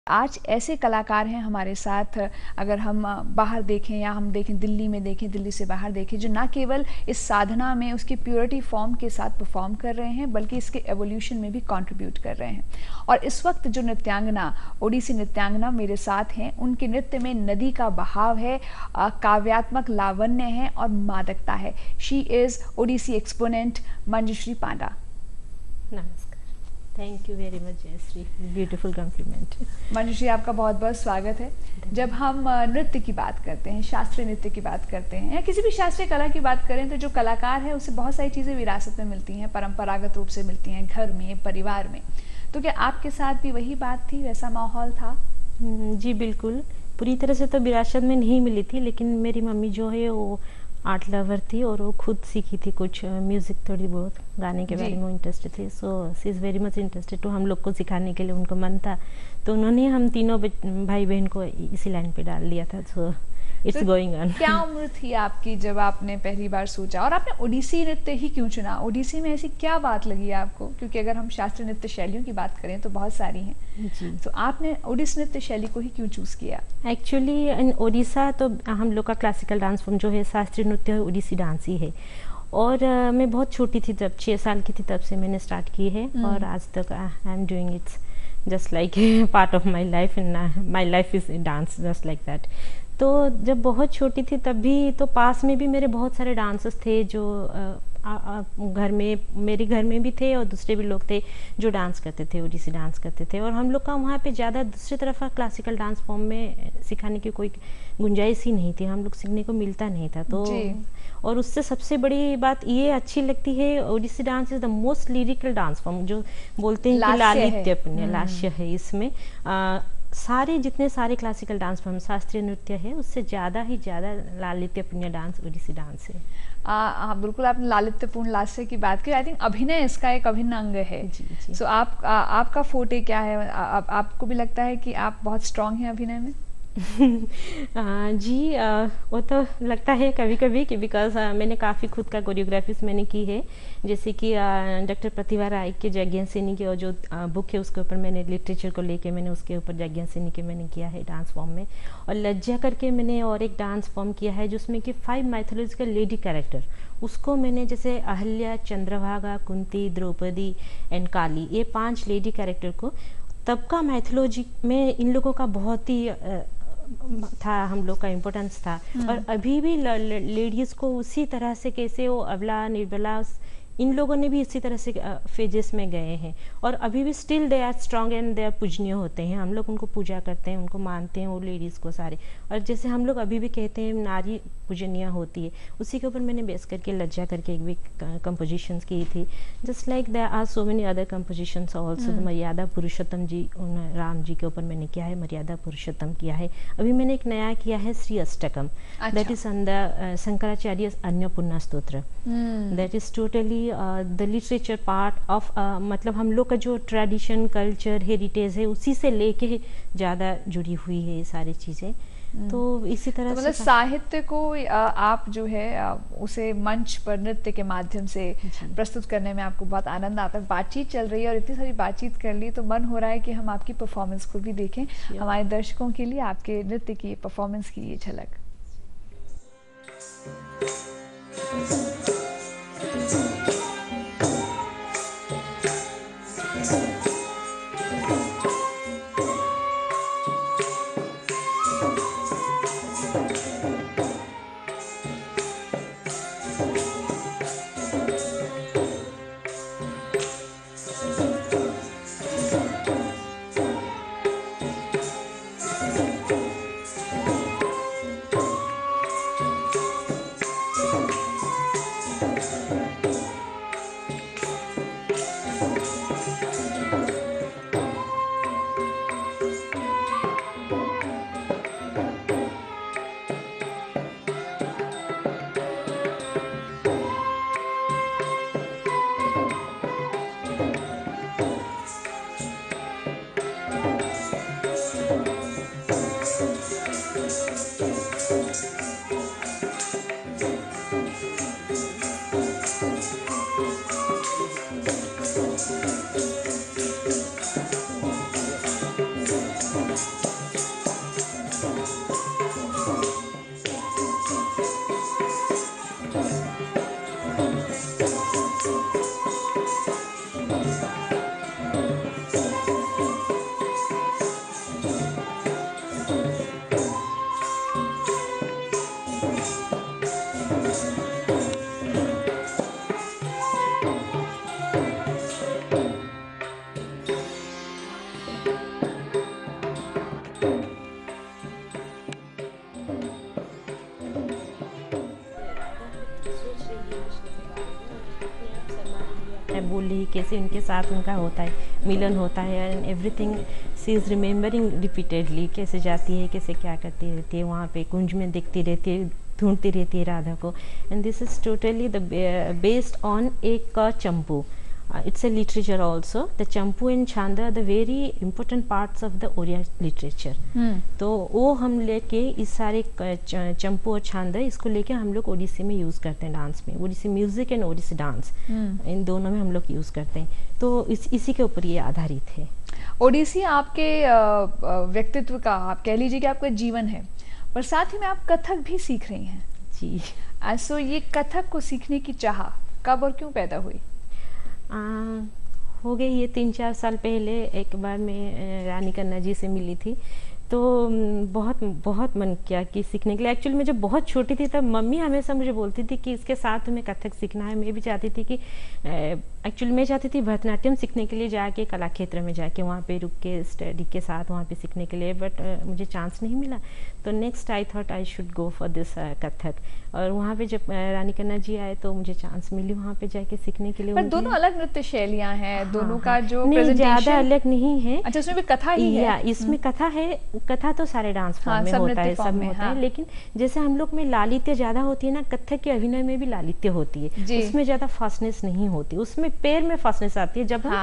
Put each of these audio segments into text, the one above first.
आज ऐसे कलाकार हैं हमारे साथ, अगर हम बाहर देखें या हम देखें दिल्ली में देखें, दिल्ली से बाहर देखें, जो ना केवल इस साधना में उसकी प्योरिटी फॉर्म के साथ परफॉर्म कर रहे हैं बल्कि इसके एवोल्यूशन में भी कंट्रीब्यूट कर रहे हैं। और इस वक्त जो नृत्यांगना, ओडिसी नृत्यांगना मेरे साथ हैं, उनके नृत्य में नदी का बहाव है, काव्यात्मक लावण्य है और मादकता है। She is Odissi exponent Manjushree Panda. नमस्कार, thank you very much Jayashree, beautiful compliment. Manjushree, आपका बहुत बहुत स्वागत है। जब हम नृत्य की बात करते हैं, शास्त्रीय नृत्य की बात करते हैं या किसी भी शास्त्रीय कला की बात करें, तो जो कलाकार है उसे बहुत सारी चीज़ें विरासत में मिलती हैं, परंपरागत रूप से मिलती हैं, घर में, परिवार में। तो क्या आपके साथ भी वही बात थी, वैसा माहौल था? जी बिल्कुल, पूरी तरह से तो विरासत में नहीं मिली थी, लेकिन मेरी मम्मी जो है वो आर्ट लवर थी और वो खुद सीखी थी कुछ म्यूज़िक, थोड़ी बहुत गाने के बारे में इंटरेस्ट थे। So she is very much interested, तो हम लोग को सिखाने के लिए उनको मन था, तो उन्होंने हम तीनों भाई बहन को इसी लाइन पे डाल दिया था। So it's going on. क्या उम्र थी आपकी जब आपने पहली बार सोचा, और आपने ओडिसी नृत्य ही क्यों चुना? ओडिसी में ऐसी क्या बात लगी आपको? क्योंकि अगर हम शास्त्रीय नृत्य शैलियों की बात करें तो बहुत सारी हैं जी। तो आपने ओडिसी नृत्य शैली को ही क्यों चूज किया? एक्चुअली इन ओडिशा तो हम लोग का क्लासिकल डांस फॉर्म जो है, शास्त्रीय नृत्य है, ओडिसी डांस ही है। और मैं बहुत छोटी थी, जब 6 साल की थी तब से मैंने स्टार्ट की है और आज तक I am doing it's just like part of my life, and my life is dance just like that. तो जब बहुत छोटी थी तब भी तो पास में भी मेरे बहुत सारे डांसर्स थे जो घर में, मेरे घर में भी थे और दूसरे भी लोग थे जो डांस करते थे, ओडिसी डांस करते थे। और हम लोग का वहाँ पे ज़्यादा दूसरी तरफ क्लासिकल डांस फॉर्म में सिखाने की कोई गुंजाइश ही नहीं थी, हम लोग सीखने को मिलता नहीं था। तो और उससे सबसे बड़ी बात ये अच्छी लगती है, Odissi dance is the most lyrical dance form, जो बोलते हैं कि लालित्य लास्य है इसमें। सारे जितने सारे क्लासिकल डांस फॉर्म शास्त्रीय नृत्य है, उससे ज़्यादा ही ज़्यादा लालित्यपूर्ण डांस ओडिसी डांस है। हाँ बिल्कुल, आपने लालित्यपूर्ण लास्य की बात की। आई थिंक अभिनय इसका एक अभिन्न अंग है। जी। सो आपका फोटे क्या है? आपको भी लगता है कि आप बहुत स्ट्रांग हैं अभिनय में? जी, वो तो लगता है कभी कभी कि बिकॉज मैंने काफ़ी खुद का कोरियोग्राफीज मैंने की है, जैसे कि डॉक्टर प्रतिभा राय के यज्ञसेनी की और जो बुक है उसके ऊपर मैंने लिटरेचर को लेके मैंने उसके ऊपर यज्ञसेनी के मैंने किया है डांस फॉर्म में। और लज्जा करके मैंने और एक डांस फॉर्म किया है जिसमें कि 5 माइथोलॉजिकल लेडी कैरेक्टर, उसको मैंने जैसे अहल्या, चंद्रभागा, कुंती, द्रौपदी एंड काली, ये 5 लेडी कैरेक्टर को तब का मैथोलॉजी में इन लोगों का बहुत ही था, हम लोग का इम्पोर्टेंस था। और अभी भी लेडीज़ को उसी तरह से, कैसे वो अबला, निर्बला, इन लोगों ने भी इसी तरह से फेजेस में गए हैं और अभी भी still they are strong and they are पूजनीय होते हैं। हम लोग उनको पूजा करते हैं, उनको मानते हैं, वो लेडीज़ को सारे। और जैसे हम लोग अभी भी कहते हैं नारी पूजनीय होती है, उसी के ऊपर मैंने बेस करके लज्जा करके एक भी कंपोजिशंस की थी। Just like there are so many other compositions also. Maryada Purushottam जी, राम जी के ऊपर मैंने किया है, मर्यादा पुरुषोत्तम किया है। अभी मैंने एक नया किया है Shri Ashtakam, that is on the Shankaracharya Annapurna Stotra. That is totally the literature part of, मतलब हम लोग का जो ट्रेडिशन, कल्चर, हेरिटेज है उसी से लेके ज़्यादा जुड़ी हुई है ये सारी चीज़ें। तो इसी तरह तो मतलब साहित्य को आप जो है उसे मंच पर नृत्य के माध्यम से प्रस्तुत करने में आपको बहुत आनंद आता है। बातचीत चल रही है और इतनी सारी बातचीत कर ली तो मन हो रहा है कि हम आपकी परफॉर्मेंस को भी देखें। हमारे दर्शकों के लिए आपके नृत्य की परफॉर्मेंस की ये झलक। बोल रही कैसे उनके साथ उनका होता है, मिलन होता है, and everything she is remembering repeatedly, कैसे जाती है, कैसे क्या करती रहती है, वहाँ पे कुंज में देखती रहती है, ढूंढती रहती है राधा को. And this is totally the based on एक चंपू. It's a literature also. The Champu and Chanda are the very important parts of the Oriya literature. तो वो हम लेके इस सारे चंपू और छांदा इसको लेके हम लोग ओडिसी में यूज़ करते हैं डांस में. Odissi music and Odissi dance इन दोनों में हम लोग यूज़ करते हैं. तो इसी के ऊपर ये आधारित है. ओडिसी आपके व्यक्तित्व का, आप कह लीजिए कि आपका जीवन है, पर साथ ही में आप कथक भी सीख रही हैं. जी. सो ये कथक को सीखने की चाह कब और क्यों पैदा हुई? हो गई ये 3-4 साल पहले. एक बार मैं रानी कन्ना जी से मिली थी, तो बहुत बहुत मन किया कि सीखने के लिए. एक्चुअली मैं जब बहुत छोटी थी तब मम्मी हमेशा मुझे बोलती थी कि इसके साथ तुम्हें कथक सीखना है. मैं भी चाहती थी कि एक्चुअली मैं चाहती थी भरतनाट्यम सीखने के लिए जाके कला क्षेत्र में जाके वहाँ पे रुक के स्टडी के साथ वहाँ पे सीखने के लिए, बट मुझे चांस नहीं मिला. तो next I thought I should go for this Kathak. और वहाँ पे जब रानी कन्ना जी आए तो मुझे चांस मिली वहाँ पे जाके सीखने के लिए. पर दोनों अलग नृत्य शैलियाँ हैं. दोनों का जो नहीं ज़्यादा अलग नहीं है. अच्छा, उसमें भी कथा ही है? इसमें कथा है. कथा तो सारे डांस फॉर्म में होता है, सब में होता है. लेकिन जैसे हम लोग में लालित्य ज्यादा होती है ना, कथक के अभिनय में भी लालित्य होती है. उसमें ज्यादा फास्टनेस नहीं होती. उसमें पैर में फास्टनेस आती है. जब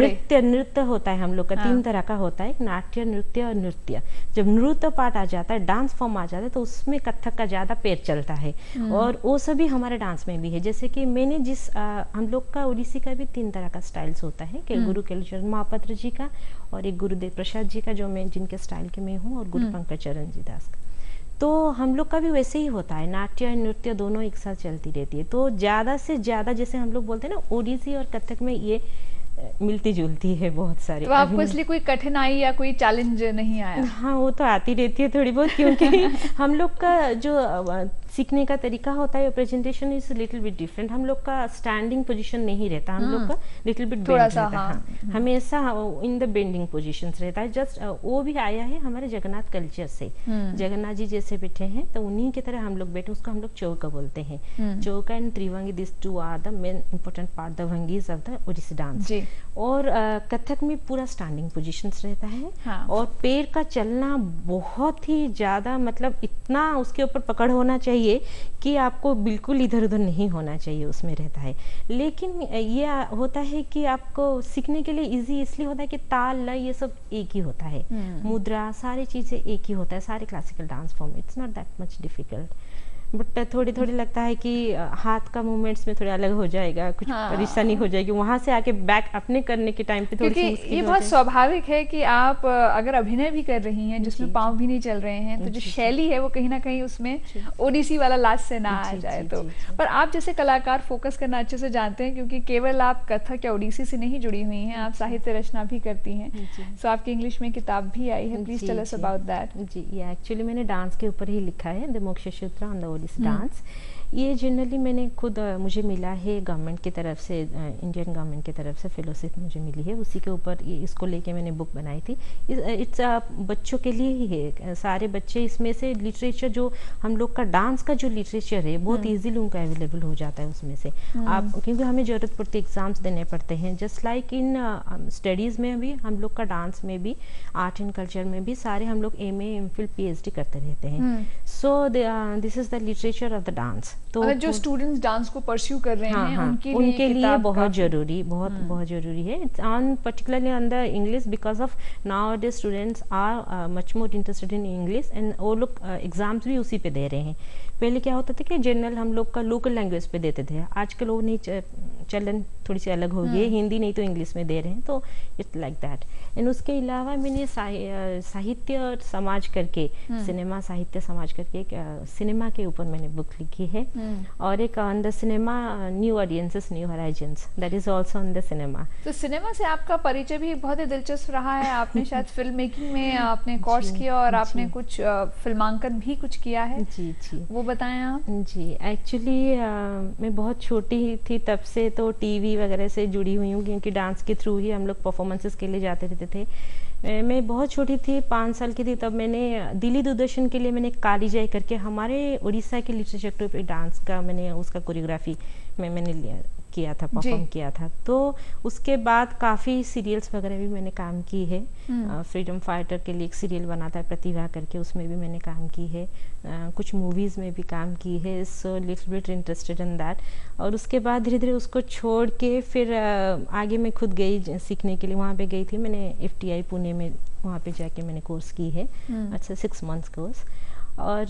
नृत्य होता है हम लोग का 3 तरह का होता है, नाट्य, नृत्य और नृत्य. जब नृत्य पार्ट आ जाता है, डांस फॉर्म आ जाता है, तो उसमें कथक का ज्यादा पैर चलता है. और वो सभी हमारे डांस में भी है. जैसे कि मैंने हम लोग का ओडिसी का भी 3 तरह का स्टाइल्स होता है. गुरु केलुचरण महापात्र जी का, और एक गुरुदेव प्रसाद जी का जो मैं जिनके स्टाइल के में हूँ, और गुरु पंकज चरण जी दास का. तो हम लोग का भी वैसे ही होता है. नाट्य और नृत्य दोनों एक साथ चलती रहती है. तो ज़्यादा से ज़्यादा जैसे हम लोग बोलते हैं ना, ओडिसी और कथक में ये मिलती जुलती है बहुत सारी. तो आपको इसलिए कोई कठिनाई या कोई चैलेंज नहीं आया? हाँ, वो तो आती रहती है थोड़ी बहुत, क्योंकि हम लोग का जो सीखने का तरीका होता है, presentation is little bit different. हम लोग का स्टैंडिंग पोजीशन नहीं रहता. हम लोग का लिटिल बिट बेंड रहता है. हमेशा इन द बेंडिंग पोजीशंस रहता है. जस्ट वो भी आया है हमारे जगन्नाथ कल्चर से. जगन्नाथ जी जैसे बैठे हैं तो उन्हीं की तरह हम लोग बैठे. उसको हम लोग चौका बोलते हैं. Chauka and Tribhangi, this 2 are the main important part, the bhangis of the Odissi dance. और कथक में पूरा स्टैंडिंग पोजीशंस रहता है. और पैर का चलना बहुत ही ज्यादा, मतलब इतना उसके ऊपर पकड़ होना चाहिए कि आपको बिल्कुल इधर उधर नहीं होना चाहिए, उसमें रहता है. लेकिन ये होता है कि आपको सीखने के लिए इजी इसलिए होता है कि ताल, लय, ये सब एक ही होता है. मुद्रा, सारी चीजें एक ही होता है. सारे classical dance form, it's not that much difficult. But थोड़ी थोड़ी लगता है कि हाथ का मूवमेंट्स में थोड़ा अलग हो जाएगा, कुछ परेशानी हो जाएगी वहां से आके बैक अपने करने के टाइम पे थोड़ी सी मुश्किल. ये बहुत स्वाभाविक है कि आप अगर अभिनय भी कर रही हैं जिसमें पांव भी नहीं चल रहे हैं, तो जो शैली है वो कहीं ना कहीं उसमें ओडिसी वाला लास्ट से ना आ जाए. तो पर आप जैसे कलाकार फोकस करना अच्छे से जानते हैं, क्योंकि केवल आप कथक या ओडिसी से नहीं जुड़ी हुई हैं, आप साहित्य रचना भी करती हैं. सो आपकी इंग्लिश में किताब भी आई है. Please tell us about that. जी, ये एक्चुअली मैंने डांस के ऊपर ही लिखा है, the Moksha Sutra on the Odissi dance. ये जनरली मैंने खुद मुझे मिला है गवर्नमेंट की तरफ से, इंडियन गवर्नमेंट की तरफ से फेलोशिप मुझे मिली है. उसी के ऊपर इसको लेके मैंने बुक बनाई थी. इट्स बच्चों के लिए ही है. सारे बच्चे इसमें से लिटरेचर, जो हम लोग का डांस का जो लिटरेचर है, बहुत ईजिली उनका अवेलेबल हो जाता है उसमें से. आप, क्योंकि हमें जरूरत पड़ती है, एग्जाम्स देने पड़ते हैं. जस्ट लाइक इन स्टडीज़ में भी हम लोग का डांस में भी, आर्ट एंड कल्चर में भी सारे हम लोग MA, MPhil, PhD करते रहते हैं. So this is the literature of the dance. तो जो स्टूडेंट्स डांस को परस्यू कर रहे हैं, उनके लिए बहुत जरूरी, बहुत जरूरी है. It's on particularly on the English, because of now day students are much more interested in English. And वो लोग एग्जाम्स भी उसी पे दे रहे हैं. पहले क्या होता था कि जनरल हम लोग का लोकल लैंग्वेज पे देते थे. आजकल वो नहीं, चलन थोड़ी सी अलग हो गई है. हिंदी नहीं तो इंग्लिश में दे रहे हैं. तो इट्स लाइक दैट. एंड उसके अलावा मैंने साहित्य और समाज करके, सिनेमा साहित्य समाज करके एक सिनेमा के ऊपर मैंने बुक लिखी है, और एक on the cinema new audiences new horizons, that is also on the cinema. तो सिनेमा से आपका परिचय भी बहुत ही दिलचस्प रहा है, आपने शायद फिल्म मेकिंग में आपने कोर्स किया और आपने कुछ फिल्मांकन भी कुछ किया है। जी जी, वो बताएं आप। जी, एक्चुअली मैं बहुत छोटी थी तब से तो टीवी वगैरह से जुड़ी हुई हूँ, क्योंकि डांस के थ्रू ही हम लोग परफॉर्मेंसेस के लिए जाते रहते थे। मैं बहुत छोटी थी, 5 साल की थी, तब मैंने दिल्ली दूरदर्शन के लिए मैंने काली जय करके हमारे उड़ीसा के लिटरेचर ट्रूप पे डांस का मैंने उसका कोरियोग्राफी मैंने किया था, परफॉर्म किया था। तो उसके बाद काफ़ी सीरियल्स वगैरह भी मैंने काम की है। फ्रीडम फाइटर के लिए एक सीरियल बना था प्रतिभा करके, उसमें भी मैंने काम की है। कुछ मूवीज़ में भी काम की है, so little bit interested in that. और उसके बाद धीरे धीरे उसको छोड़ के फिर आगे मैं खुद गई सीखने के लिए, वहाँ पे गई थी मैंने FTI पुणे में, वहाँ पे जाके मैंने कोर्स की है, अच्छा 6 मंथ्स कोर्स। और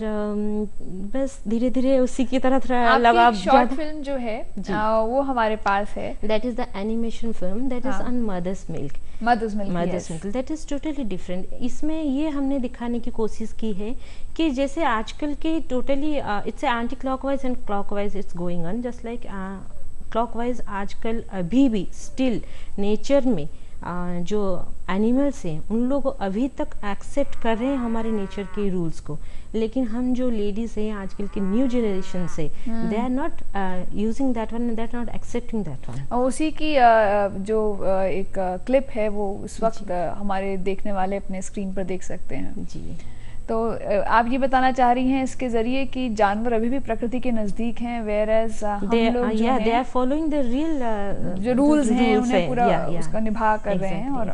बस धीरे धीरे उसी की तरह थोड़ा लगाव। शॉर्ट फिल्म जो है वो हमारे पास है, that is the animation film, that is on mother's milk. Mother's milk, that is totally different. इसमें ये हमने दिखाने की कोशिश की है कि जैसे आजकल के totally it's anti clockwise and clockwise it's going on, just like clockwise आजकल अभी भी स्टिल नेचर में जो एनिमल्स हैं उन लोग अभी तक एक्सेप्ट कर रहे हैं हमारे नेचर के रूल्स को, लेकिन हम जो लेडीज हैं आजकल की न्यू जनरेशन से, they are not using that one, they are not accepting that one. और उसी की जो एक क्लिप है वो इस वक्त हमारे देखने वाले अपने स्क्रीन पर देख सकते हैं जी। तो आप ये बताना चाह रही हैं इसके जरिए कि जानवर अभी भी प्रकृति के नज़दीक हैं, वेयरएज हम लोग जो they are following the real जो रूल्स हैं उन्हें पूरा उसका निभा कर रहे हैं। और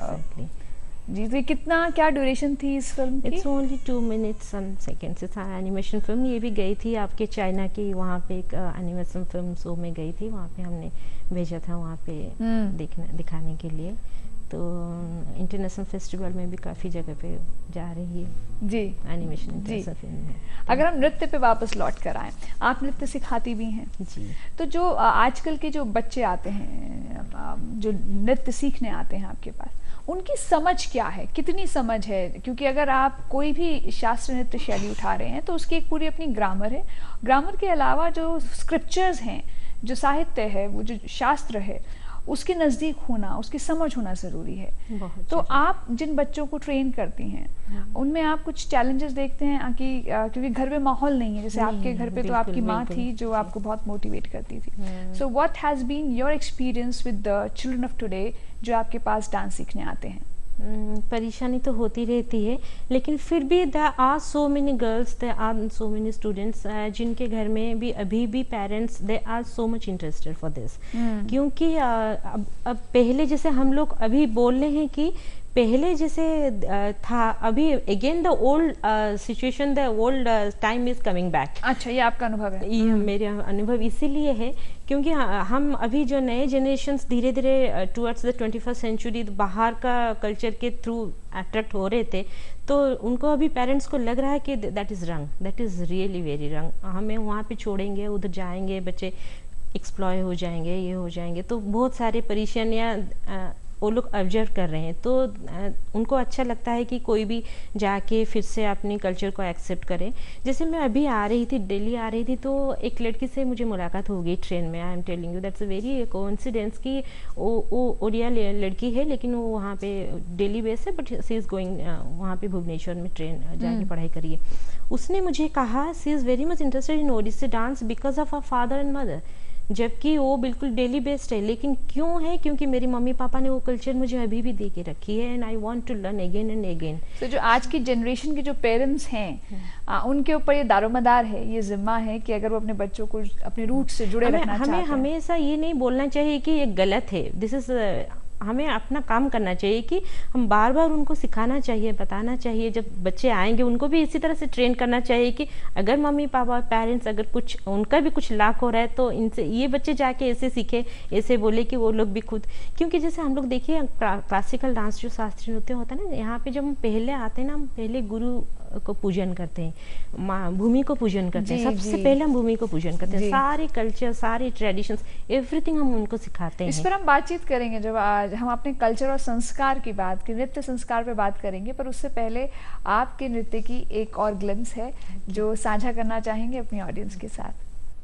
जी, तो कितना क्या ड्यूरेशन थी इस फिल्म की? It's only 2 minutes some seconds. It's animation film. ये भी गई थी आपके चाइना की, वहाँ पे एक एनिमेशन फिल्म शो में गई थी, वहाँ पे हमने भेजा था वहाँ पे दिखाने के लिए। तो इंटरनेशनल फेस्टिवल में भी काफ़ी जगह पे जा रही है जी एनिमेशन फिल्म में। अगर हम नृत्य पे वापस लौट कर आएँ, आप नृत्य सिखाती भी हैं जी। तो जो आजकल के जो बच्चे आते हैं जो नृत्य सीखने आते हैं आपके पास, उनकी समझ क्या है, कितनी समझ है? क्योंकि अगर आप कोई भी शास्त्रीय नृत्य शैली उठा रहे हैं तो उसकी एक पूरी अपनी ग्रामर है। ग्रामर के अलावा जो स्क्रिप्चर्स हैं, जो साहित्य है, वो जो शास्त्र है, उसके नज़दीक होना, उसकी समझ होना ज़रूरी है। तो आप जिन बच्चों को ट्रेन करती हैं उनमें आप कुछ चैलेंजेस देखते हैं कि क्योंकि घर में माहौल नहीं है, जैसे आपके घर पे तो आपकी माँ थी जो आपको बहुत मोटिवेट करती थी। So what has been your experience with the children of today जो आपके पास डांस सीखने आते हैं? परेशानी तो होती रहती है, लेकिन फिर भी there are so many girls, there are so many students जिनके घर में भी अभी भी parents they are so much interested for this. क्योंकि अब पहले जैसे हम लोग अभी बोल रहे हैं कि पहले जैसे था, अभी again the old situation, the old time is coming back. अच्छा, ये आपका अनुभव है? ये मेरा अनुभव इसीलिए है क्योंकि हम अभी जो नए जनरेशन्स धीरे धीरे टुवर्ड्स द 21st सेंचुरी बाहर का कल्चर के थ्रू अट्रैक्ट हो रहे थे, तो उनको अभी पेरेंट्स को लग रहा है कि दैट इज़ रंग, दैट इज़ रियली वेरी रंग, हमें वहाँ पे छोड़ेंगे, उधर जाएंगे, बच्चे एक्सप्लॉय हो जाएंगे, ये हो जाएंगे। तो बहुत सारे परेशानियाँ वो लोग ऑब्जर्व कर रहे हैं। तो उनको अच्छा लगता है कि कोई भी जाके फिर से अपनी कल्चर को एक्सेप्ट करे। जैसे मैं अभी आ रही थी, दिल्ली आ रही थी, तो एक लड़की से मुझे मुलाकात हो गई ट्रेन में। I am telling you that's a very coincidence कि वो ओडिया लड़की है, लेकिन वो वहाँ पे दिल्ली बेस है, बट सी इज़ गोइंग वहाँ पे भुवनेश्वर में ट्रेन जाके पढ़ाई करिए। उसने मुझे कहा she is very much interested in Odissi dance because of our father and mother, जबकि वो बिल्कुल डेली बेस्ड है। लेकिन क्यों है? क्योंकि मेरे मम्मी पापा ने वो कल्चर मुझे अभी भी दे के रखी है, and I want to learn again and again. तो जो आज की जनरेशन के जो पेरेंट्स हैं उनके ऊपर ये दारोमदार है, ये जिम्मा है कि अगर वो अपने बच्चों को अपने रूट से जुड़े रखना चाहते हैं। हमें हमेशा ये नहीं बोलना चाहिए कि ये गलत है, दिस इज, हमें अपना काम करना चाहिए कि हम बार बार उनको सिखाना चाहिए, बताना चाहिए। जब बच्चे आएंगे उनको भी इसी तरह से ट्रेन करना चाहिए कि अगर मम्मी पापा पेरेंट्स अगर कुछ उनका भी कुछ लाख हो रहा है तो इनसे ये बच्चे जाके ऐसे सीखे, ऐसे बोले कि वो लोग भी खुद। क्योंकि जैसे हम लोग देखिए क्लासिकल डांस जो शास्त्रीय नृत्य होता है ना, यहाँ पे जब हम पहले आते हैं ना, हम पहले गुरु को पूजन करते हैं, माँ भूमि को पूजन करते हैं, सबसे जी। पहले हम भूमि को पूजन करते हैं, जी। सारे कल्चर, सारे ट्रेडिशंस, एवरीथिंग हम उनको सिखाते हैं। इस पर हम बातचीत करेंगे जब आज हम अपने कल्चर और संस्कार की बात की, नृत्य संस्कार पे बात करेंगे, पर उससे पहले आपके नृत्य की एक और ग्लिम्स है जो साझा करना चाहेंगे अपनी ऑडियंस के साथ।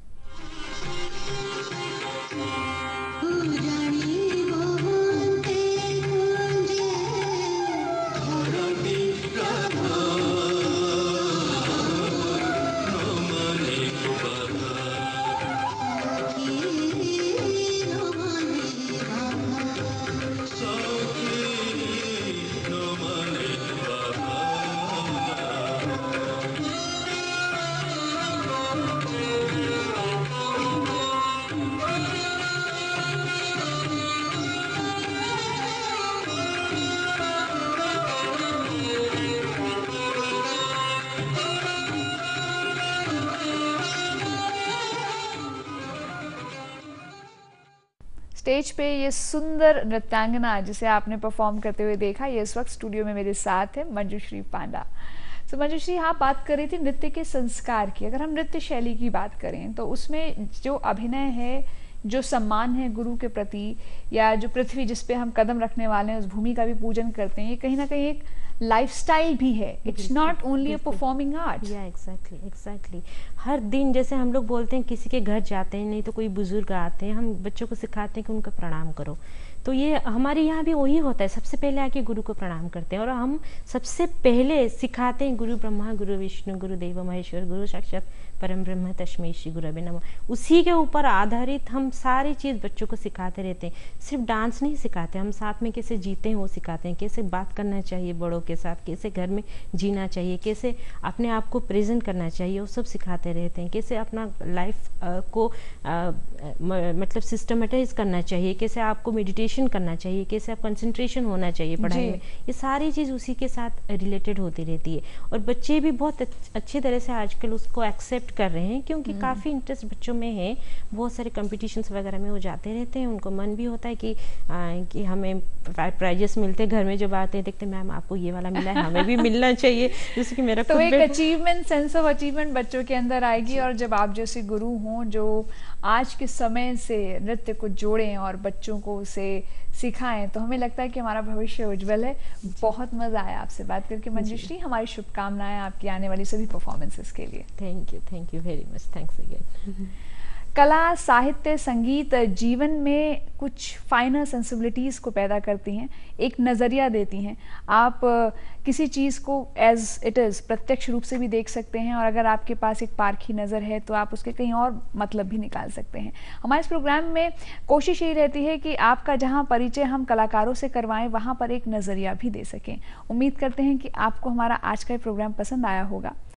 स्टेज पे ये सुंदर नृत्यांगना जिसे आपने परफॉर्म करते हुए देखा, ये इस वक्त स्टूडियो में मेरे साथ है मंजुश्री पांडा। तो मंजुश्री, आप बात कर रही थी नृत्य के संस्कार की। अगर हम नृत्य शैली की बात करें तो उसमें जो अभिनय है, जो सम्मान है गुरु के प्रति, या जो पृथ्वी जिस पे हम कदम रखने वाले हैं उस भूमि का भी पूजन करते हैं, ये कहीं ना कहीं एक लाइफस्टाइल भी है। It's not only a performing art. या एग्जैक्टली हर दिन जैसे हम लोग बोलते हैं किसी के घर जाते हैं, नहीं तो कोई बुजुर्ग आते हैं, हम बच्चों को सिखाते हैं कि उनका प्रणाम करो। तो ये हमारे यहाँ भी वही होता है, सबसे पहले आके गुरु को प्रणाम करते हैं और हम सबसे पहले सिखाते हैं गुरु ब्रह्मा गुरु विष्णु गुरु देव महेश्वर गुरु साक्षात परम ब्रह्म तस्मै श्री गुरवे नमः। उसी के ऊपर आधारित हम सारी चीज़ बच्चों को सिखाते रहते हैं। सिर्फ डांस नहीं सिखाते, हम साथ में कैसे जीते हैं वो सिखाते हैं, कैसे बात करना चाहिए बड़ों के साथ, कैसे घर में जीना चाहिए, कैसे अपने आप को प्रेजेंट करना चाहिए, वो सब सिखाते रहते हैं। कैसे अपना लाइफ को मतलब सिस्टमेटाइज करना चाहिए, कैसे आपको मेडिटेशन करना चाहिए, कैसे आप कंसंट्रेशन होना चाहिए पढ़ाई में, ये सारी चीज़ उसी के साथ रिलेटेड होती रहती है। और बच्चे भी बहुत अच्छी तरह से आजकल उसको एक्सेप्ट कर रहे हैं, क्योंकि काफ़ी इंटरेस्ट बच्चों में है। बहुत सारे कॉम्पिटिशन्स वगैरह में वो जाते रहते हैं, उनको मन भी होता है कि हमें प्राइजेस मिलते हैं। घर में जब आते हैं देखते मैम आपको ये वाला मिला है, हमें भी मिलना चाहिए, जैसे कि मेरा तो एक अचीवमेंट, सेंस ऑफ अचीवमेंट बच्चों के अंदर आएगी। और जब आप जैसे गुरु हों जो आज के समय से नृत्य को जोड़ें और बच्चों को उसे सिखाएं, तो हमें लगता है कि हमारा भविष्य उज्जवल है। बहुत मजा आया आपसे बात करके मंजुश्री। हमारी शुभकामनाएं आपकी आने वाली सभी परफॉर्मेंसेस के लिए। Thank you very much, thanks again. कला, साहित्य, संगीत जीवन में कुछ फाइनर सेंसिबिलिटीज़ को पैदा करती हैं, एक नज़रिया देती हैं। आप किसी चीज़ को एज इट इज़ प्रत्यक्ष रूप से भी देख सकते हैं, और अगर आपके पास एक पारखी नज़र है तो आप उसके कहीं और मतलब भी निकाल सकते हैं। हमारे इस प्रोग्राम में कोशिश यही रहती है कि आपका जहां परिचय हम कलाकारों से करवाएं, वहां पर एक नज़रिया भी दे सकें। उम्मीद करते हैं कि आपको हमारा आज का प्रोग्राम पसंद आया होगा।